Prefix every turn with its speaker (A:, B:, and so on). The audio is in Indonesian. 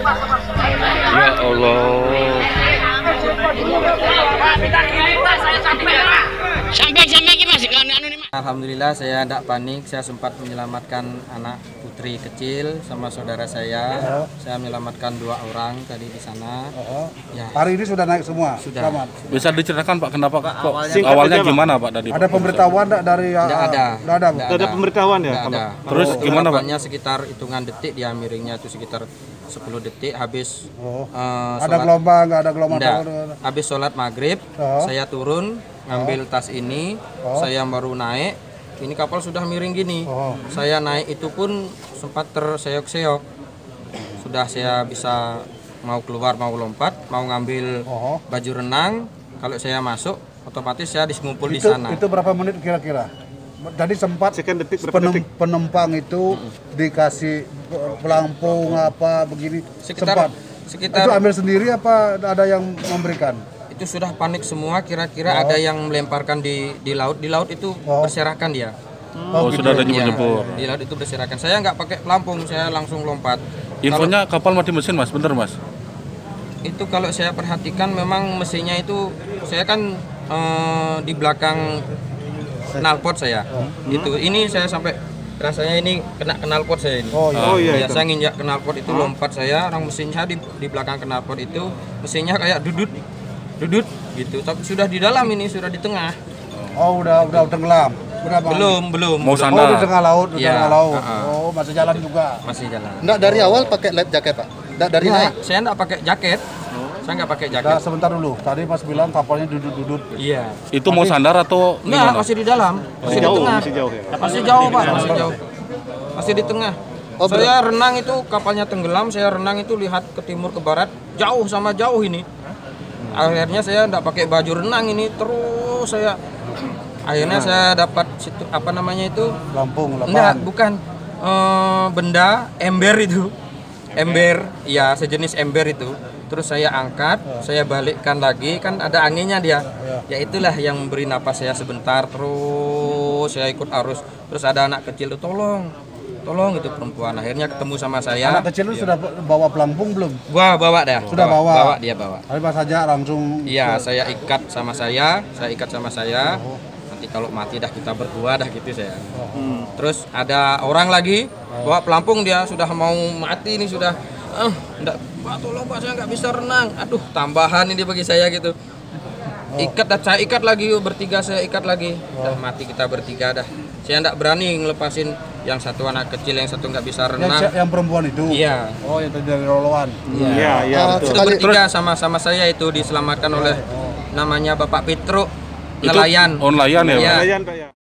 A: Ya Allah.
B: Sampai masih anu nih, Mas.
C: Alhamdulillah saya tidak panik, saya sempat menyelamatkan anak putri kecil sama saudara saya. Saya menyelamatkan 2 orang tadi di sana. Ya.
D: Hari ini sudah naik semua.
C: Sudah.
D: Selamat.
A: Bisa diceritakan Pak kenapa kok awalnya gimana Pak tadi?
D: Ada pemberitahuan enggak dari
C: Tidak ada.
D: Enggak ada.
C: Nggak
E: ada pemberitahuan ya?
C: Nggak ada.
A: Terus gimana, Pak?
C: Harapannya sekitar hitungan detik dia miringnya itu sekitar 10 detik habis
D: Ada gelombang, enggak ada gelombang.
C: Enggak. Habis sholat maghrib, saya turun ngambil tas ini, saya baru naik. Ini kapal sudah miring gini. Saya naik itu pun sempat terseok-seok. Sudah saya bisa mau keluar, mau lompat, mau ngambil baju renang. Kalau saya masuk, otomatis saya ngumpul di sana.
D: Itu berapa menit kira-kira? Tadi sempat penumpang itu dikasih pelampung apa begini.
C: Sekitar
D: itu ambil sendiri apa ada yang memberikan?
C: Itu sudah panik semua, kira-kira ada yang melemparkan di laut. Di laut itu berserakan dia.
A: Sudah ada nyebur-nyebur.
C: Di laut itu berserakan. Saya nggak pakai pelampung, saya langsung lompat.
A: Infonya kapal mati mesin Mas, bener Mas?
C: Itu kalau saya perhatikan memang mesinnya itu, saya kan di belakang knalpot saya. Itu ini saya sampai rasanya ini kena knalpot saya ini.
E: Iya.
C: Saya nginjak knalpot itu lompat saya, orang mesinnya di belakang knalpot itu mesinnya kayak dudut gitu. Tapi sudah di dalam ini, sudah di tengah.
D: Udah tenggelam.
C: Belum.
A: Mau sandar.
D: Di tengah laut,
C: Iya.
D: Masih jalan juga.
C: Masih jalan.
F: Enggak dari awal pakai life jacket, Pak? Enggak dari naik?
C: Saya enggak pakai jaket. Saya enggak pakai jaket.
D: Nah, sebentar dulu. Tadi Mas bilang kapalnya dudut.
C: Iya.
A: Itu mau sandar atau
C: Enggak,
A: gimana?
C: masih di dalam. Masih di tengah.
E: Masih jauh ya?
C: Masih jauh, Pak. Masih jauh. Masih di tengah. Saya renang itu kapalnya tenggelam, saya renang itu lihat ke timur ke barat, jauh sama jauh ini. Akhirnya saya enggak pakai baju renang ini, terus saya akhirnya saya dapat situ apa namanya itu?
D: Lampung.
C: Enggak, bukan benda ember itu. Ember, ya sejenis ember itu. Terus saya angkat, saya balikkan lagi, kan ada anginnya dia. Ya itulah yang memberi napas saya sebentar, terus saya ikut arus. Terus ada anak kecil itu tolong itu perempuan. Akhirnya ketemu sama saya.
D: Anak kecil itu sudah bawa pelampung belum?
C: Bawa dah.
D: Sudah bawa.
C: Dia bawa.
D: Tapi Mas aja langsung.
C: Iya, saya ikat sama saya. Nanti kalau mati dah kita berdua dah gitu saya. Terus ada orang lagi bawa pelampung, dia sudah mau mati ini sudah. Enggak, Pak, tolong Pak, saya nggak bisa renang. Aduh, tambahan ini bagi saya gitu. Saya ikat lagi, bertiga saya ikat lagi. Dah mati kita bertiga dah. Saya enggak berani ngelepasin yang satu anak kecil, yang satu nggak bisa renang.
D: Yang perempuan itu?
C: Iya.
D: Yang tadi dari Rolowan?
E: Iya, betul.
C: Itu bertiga sama saya itu diselamatkan oleh namanya Bapak Petro, nelayan.
A: Nelayan ya, Pak?
C: Iya.
E: Nelayan, Pak, ya.